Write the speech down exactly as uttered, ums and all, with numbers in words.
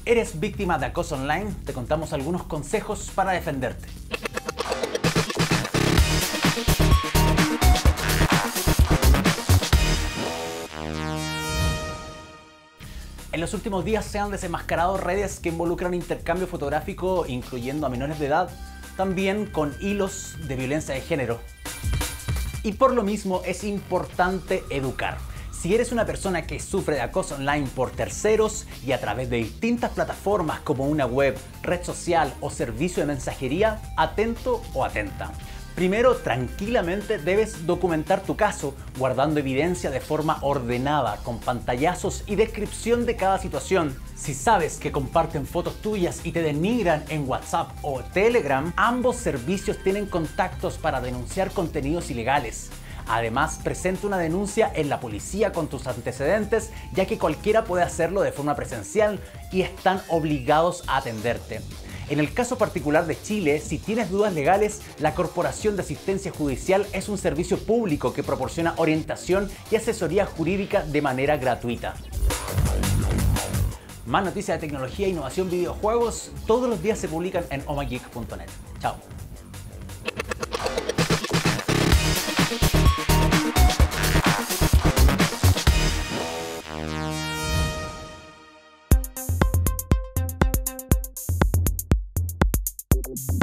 ¿Eres víctima de acoso online? Te contamos algunos consejos para defenderte. En los últimos días se han desenmascarado redes que involucran intercambio fotográfico, incluyendo a menores de edad, también con hilos de violencia de género. Y por lo mismo es importante educar. Si eres una persona que sufre de acoso online por terceros y a través de distintas plataformas como una web, red social o servicio de mensajería, atento o atenta. Primero, tranquilamente debes documentar tu caso, guardando evidencia de forma ordenada, con pantallazos y descripción de cada situación. Si sabes que comparten fotos tuyas y te denigran en WhatsApp o Telegram, ambos servicios tienen contactos para denunciar contenidos ilegales. Además, presenta una denuncia en la policía con tus antecedentes, ya que cualquiera puede hacerlo de forma presencial y están obligados a atenderte. En el caso particular de Chile, si tienes dudas legales, la Corporación de Asistencia Judicial es un servicio público que proporciona orientación y asesoría jurídica de manera gratuita. Más noticias de tecnología, innovación, videojuegos, todos los días se publican en omageek punto net. Chao. We'll be right back.